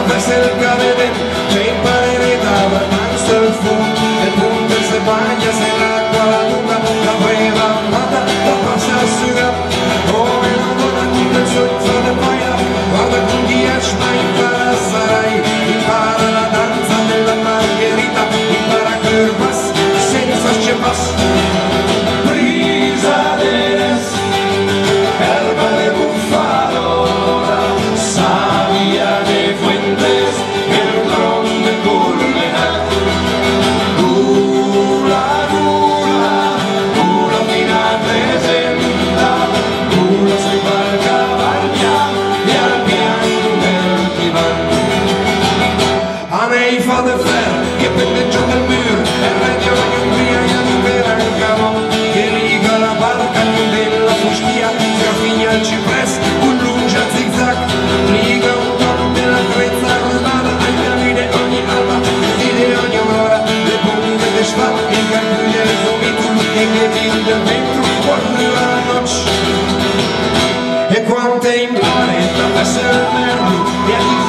verso il cabedel, c'è in palerita, verso il fuoco, e punto se bagna, se l'acqua la nuca, la preva amata, la passa a suga, come non dona tutto il suo inzono paia, guarda con chi esce, ma impara sarai, impara la danza della margherita, impara curvas, senza scepas, brisa deles, erba de bufadora, savia de fuentes, el ron de Curlenac, gula, gula, gula fina presenta, gula sui palcavaglia e al piano del divan. A me fa de fer che pendeggia del muro e regge la Umbria e libera il cavò che riga la barca della fuschia si affigna al cipress un lunge a zigzag riga un tono della grezza arrotata agli anni ogni alba e di ogni aurora le bombe de schwa il carpio del vomitul e che vive dentro quando la noce e quante impare da essere merda e a